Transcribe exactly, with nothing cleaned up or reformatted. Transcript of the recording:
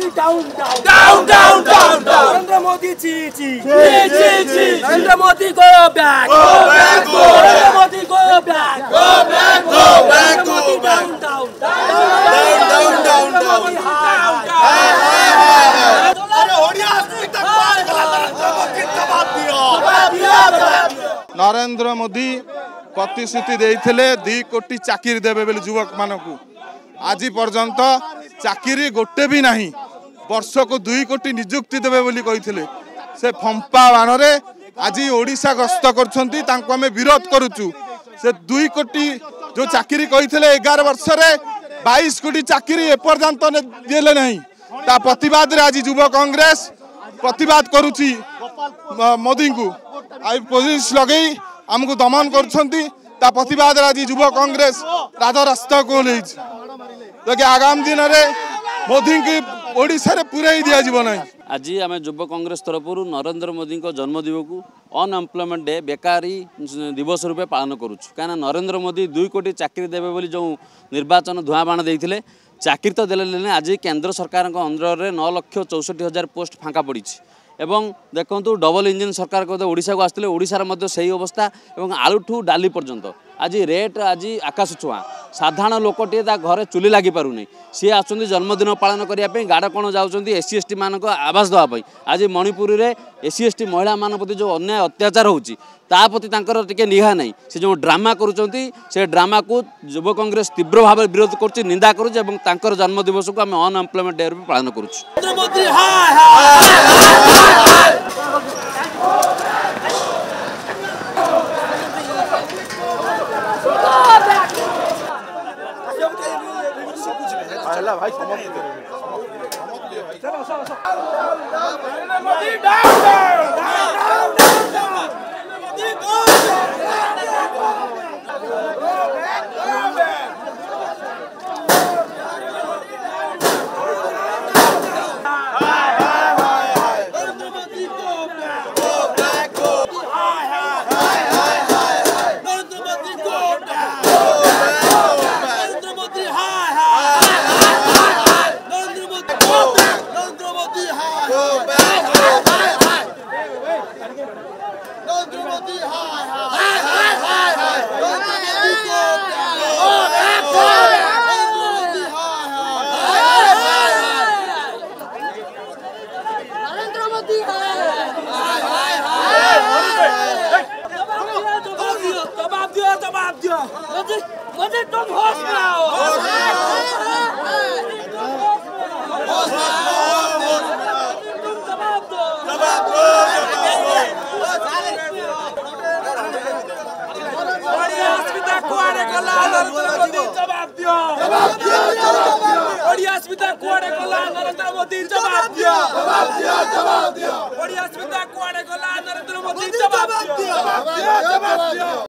down, down, down, down, down, down. Narendra Modi, chi, chi, chi, chi, chi. Narendra Modi, go back, go back, go back. Narendra Modi, go back, go back, go back, go back. Down, down, down, down, down, down, down. Narendra Modi प्रतिश्रुति देइथिले दो कोटी चाकरी देबे बेले युवक मानकू आज पर्यंत चाकरी गोटे भी नहीं वर्ष को दुई कोटी नियुक्ति देबे बोली कहिथिले से फंपा बाणरे आज ओडिशा गस्त करछंती तांको हमें विरोध करूचु से दुई कोटी जो चाकरी कहिथिले ग्यारह वर्ष रे बाईस कोटी चाकरी एपर्यंत देले नहीं ता प्रतिवाद रे आज युवा कांग्रेस प्रतिवाद करूची मोदी को आई पुलिस लगे आमको दमन करछंती ता प्रतिवाद आज युवा कांग्रेस राजा रास्ता को ले आगामी दिन में मोदी की ओडिशा रे पूरा ही दिया जीवन है। आज आम युवा कांग्रेस तरफ नरेंद्र मोदी जन्मदिवस को अनएम्प्लॉयमेंट डे बेकारी दिवस रूपे पालन करुँ कहीं नरेंद्र मोदी दुई कोटी चाकरी देवे बोली जो निर्वाचन धुआं बाण देते चाकरी तो देले आज केंद्र सरकार अंडर में नौ लक्ष चौसठ हजार पोस्ट फाँका पड़ी एवं देखु डबल इंजिन सरकार ओडिशा को आसते ओडिशार से ही अवस्था और आलू ठू डाली पर्यंत आज रेट आज आकाश छुआ साधारण लोकटे घरे चुली लगी पारुनी सी आस जन्मदिन पालन करने गाड़ कौन जाऊँच एस सी एस टी मान आवास देवाई आज मणिपुर में एस सी एस टी महिला मान प्रति जो अन्याय अत्याचार होती प्रति टे निघा नहीं से जो ड्रामा करुँच से ड्रामा को युव कांग्रेस तीव्र भाव विरोध कर निंदा कर जन्मदिवस को आम अनएम्प्लॉयमेंट डे रूप पालन करुँ। भाई समझ मुझे तुम होश में आओ जवाब दो जवाब दो बढ़िया अस्मिता कुआरे कला नरेंद्र मोदी जवाब दियो जवाब दियो बढ़िया अस्मिता कुआरे कला नरेंद्र मोदी जवाब दियो जवाब दियो जवाब दियो बढ़िया अस्मिता कुआरे कला नरेंद्र मोदी जवाब दियो जवाब दियो जवाब दियो।